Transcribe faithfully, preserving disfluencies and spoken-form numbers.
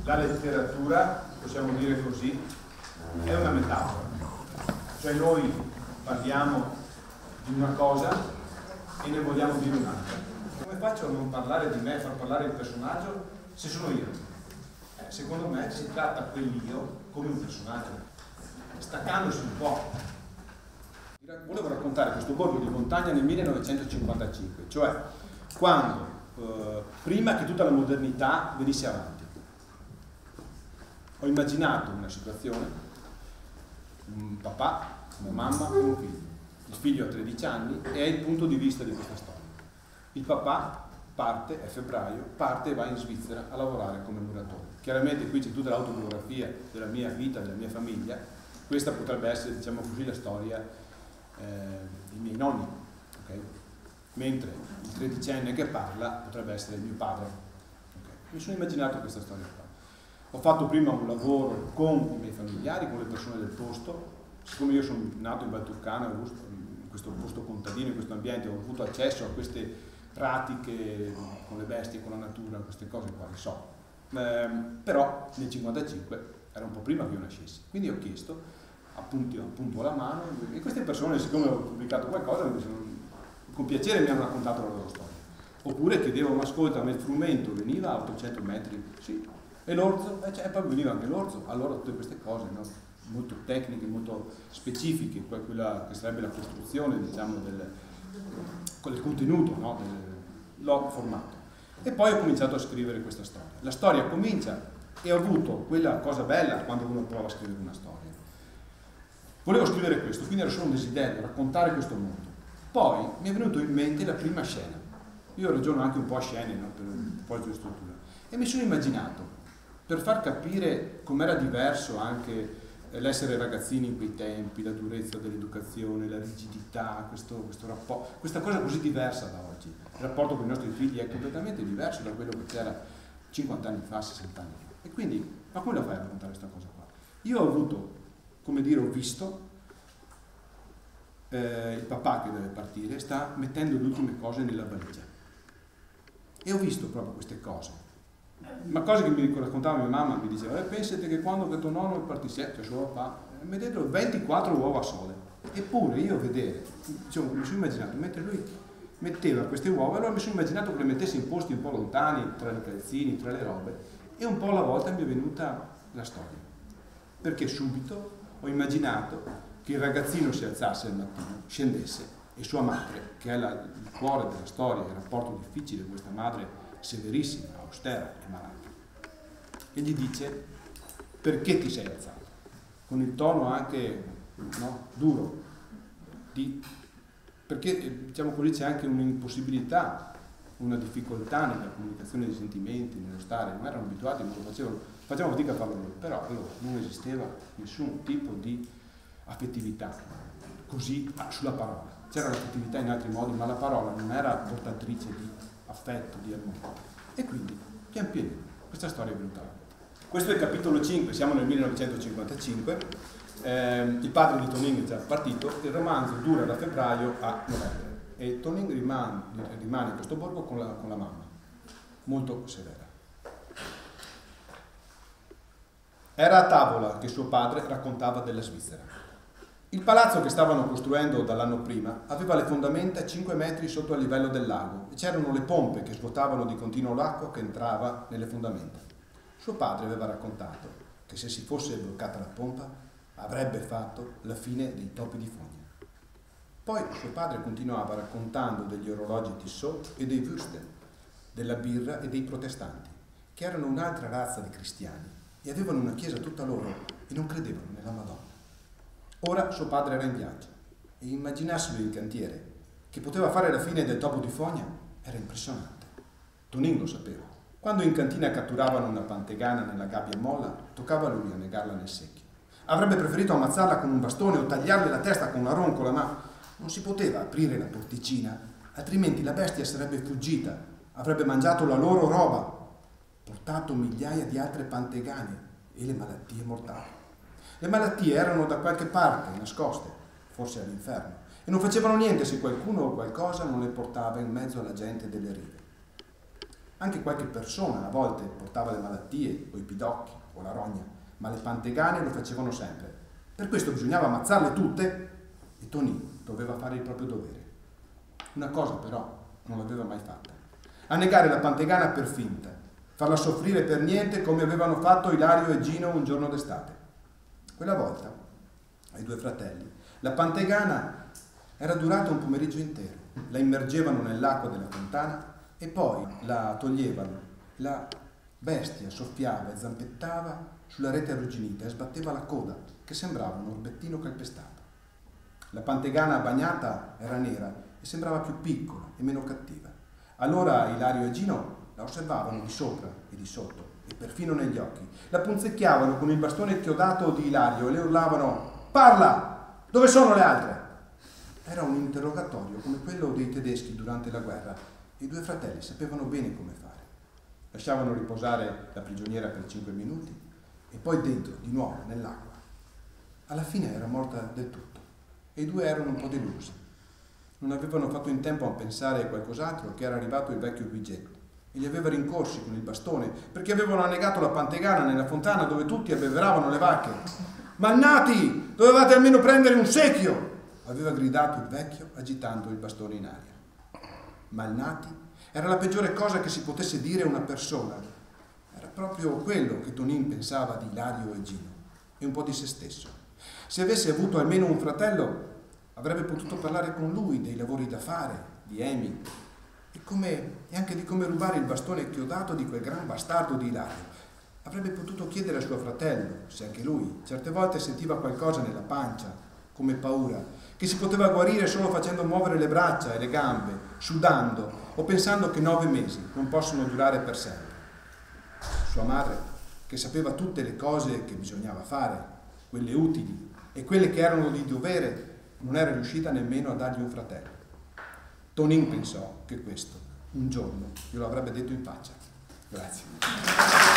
la letteratura, possiamo dire così, è una metafora. Cioè noi parliamo di una cosa e ne vogliamo dire un'altra. Come faccio a non parlare di me, a far parlare il personaggio se sono io? Eh, secondo me si tratta quell'io come un personaggio, staccandosi un po'. Volevo raccontare questo borgo di montagna nel millenovecentocinquantacinque, cioè quando, eh, prima che tutta la modernità venisse avanti. Ho immaginato una situazione, un papà, una mamma e un figlio. Il figlio ha tredici anni e è il punto di vista di questa storia. Il papà parte, è febbraio, parte e va in Svizzera a lavorare come muratore. Chiaramente qui c'è tutta l'autobiografia della mia vita, della mia famiglia. Questa potrebbe essere, diciamo così, la storia eh, dei miei nonni, okay? Mentre il tredicenne che parla potrebbe essere mio padre. Okay? Mi sono immaginato questa storia qua. Ho fatto prima un lavoro con i miei familiari, con le persone del posto. Siccome io sono nato in Val Turcana, in questo posto contadino, in questo ambiente, ho avuto accesso a queste pratiche con le bestie, con la natura, queste cose qua, le so. Eh, però nel cinquantacinque era un po' prima che io nascessi, quindi ho chiesto, appunto, appunto alla mano, e queste persone, siccome ho pubblicato qualcosa, mi sono, con piacere mi hanno raccontato la loro storia. Oppure chiedevo, ma ascolta, ma il frumento veniva a ottocento metri? Sì. E l'orzo? Eh, cioè, poi veniva anche l'orzo. Allora tutte queste cose, no? Molto tecniche, molto specifiche, poi quella che sarebbe la costruzione, diciamo, del, del contenuto, no? Del, l'ho formato. E poi ho cominciato a scrivere questa storia. La storia comincia e ho avuto quella cosa bella quando uno prova a scrivere una storia. Volevo scrivere questo, quindi era solo un desiderio, raccontare questo mondo. Poi mi è venuto in mente la prima scena. Io ragiono anche un po' a scene, no? Per un po' di struttura. E mi sono immaginato, per far capire com'era diverso anche l'essere ragazzini in quei tempi, la durezza dell'educazione, la rigidità, questo, questo rapporto, questa cosa così diversa da oggi. Il rapporto con i nostri figli è completamente diverso da quello che c'era cinquanta anni fa, sessanta anni fa. E quindi, ma come la fai a raccontare questa cosa qua? Io ho avuto, come dire, ho visto eh, il papà che deve partire, sta mettendo le ultime cose nella valigia. E ho visto proprio queste cose. Ma cose che mi raccontava mia mamma, mi diceva, eh, pensate che quando che tuo nonno partisse, cioè suo papà, mi diedero ventiquattro uova sole. Eppure io vedere, diciamo, mi sono immaginato, mentre lui metteva queste uova, allora mi sono immaginato che le mettesse in posti un po' lontani, tra i calzini, tra le robe, e un po' alla volta mi è venuta la storia. Perché subito ho immaginato che il ragazzino si alzasse al mattino, scendesse, e sua madre, che è la, il cuore della storia, il rapporto difficile con questa madre severissima, austera e malata, e gli dice, perché ti sei alzato? Con il tono anche, no, duro, di, perché diciamo così c'è anche un'impossibilità, una difficoltà nella comunicazione dei sentimenti, nello stare, non erano abituati, non lo facevano, facevano fatica a farlo loro, però allora non esisteva nessun tipo di affettività così sulla parola. C'era l'affettività in altri modi, ma la parola non era portatrice di affetto, di amore. E quindi, pian piano, questa storia è venuta avanti. Questo è il capitolo cinque, siamo nel millenovecentocinquantacinque, eh, il padre di Toning è già partito, il romanzo dura da febbraio a novembre e Toning rimane, rimane in questo borgo con la, con la mamma, molto severa. Era a tavola che suo padre raccontava della Svizzera. Il palazzo che stavano costruendo dall'anno prima aveva le fondamenta cinque metri sotto il livello del lago e c'erano le pompe che svuotavano di continuo l'acqua che entrava nelle fondamenta. Suo padre aveva raccontato che se si fosse bloccata la pompa avrebbe fatto la fine dei topi di fogna. Poi suo padre continuava raccontando degli orologi Tissot e dei Würstel, della birra e dei protestanti, che erano un'altra razza di cristiani e avevano una chiesa tutta loro e non credevano nella Madonna. Ora suo padre era in viaggio e immaginarselo in cantiere, che poteva fare la fine del topo di fogna, era impressionante. Tonin lo sapeva. Quando in cantina catturavano una pantegana nella gabbia molla, toccava a lui a negarla nel secchio. Avrebbe preferito ammazzarla con un bastone o tagliarle la testa con una roncola, ma non si poteva aprire la porticina, altrimenti la bestia sarebbe fuggita, avrebbe mangiato la loro roba, portato migliaia di altre pantegane e le malattie mortali. Le malattie erano da qualche parte, nascoste, forse all'inferno, e non facevano niente se qualcuno o qualcosa non le portava in mezzo alla gente delle rive. Anche qualche persona a volte portava le malattie, o i pidocchi, o la rogna, ma le pantegane lo facevano sempre. Per questo bisognava ammazzarle tutte e Tonì doveva fare il proprio dovere. Una cosa però non l'aveva mai fatta: annegare la pantegana per finta, farla soffrire per niente come avevano fatto Ilario e Gino un giorno d'estate. Quella volta, ai due fratelli, la pantegana era durata un pomeriggio intero. La immergevano nell'acqua della fontana e poi la toglievano. La bestia soffiava e zampettava sulla rete arrugginita e sbatteva la coda, che sembrava un orbettino calpestato. La pantegana bagnata era nera e sembrava più piccola e meno cattiva. Allora Ilario e Gino la osservavano di sopra e di sotto e perfino negli occhi. La punzecchiavano con il bastone chiodato di Ilario e le urlavano: «Parla! Dove sono le altre?» Era un interrogatorio come quello dei tedeschi durante la guerra e i due fratelli sapevano bene come fare. Lasciavano riposare la prigioniera per cinque minuti e poi dentro, di nuovo, nell'acqua. Alla fine era morta del tutto e i due erano un po' delusi. Non avevano fatto in tempo a pensare a qualcos'altro che era arrivato il vecchio Guigetto e li aveva rincorsi con il bastone perché avevano annegato la pantegana nella fontana dove tutti abbeveravano le vacche. «Mannati! Dovevate almeno prendere un secchio!» aveva gridato il vecchio agitando il bastone in aria. Malnati era la peggiore cosa che si potesse dire a una persona. Era proprio quello che Tonin pensava di Ilario e Gino e un po' di se stesso. Se avesse avuto almeno un fratello avrebbe potuto parlare con lui dei lavori da fare, di Emi e, come, e anche di come rubare il bastone chiodato di quel gran bastardo di Ilario. Avrebbe potuto chiedere a suo fratello se anche lui certe volte sentiva qualcosa nella pancia, come paura, che si poteva guarire solo facendo muovere le braccia e le gambe, sudando o pensando che nove mesi non possono durare per sempre. Sua madre, che sapeva tutte le cose che bisognava fare, quelle utili e quelle che erano di dovere, non era riuscita nemmeno a dargli un fratello. Tonin pensò che questo un giorno glielo avrebbe detto in faccia. Grazie.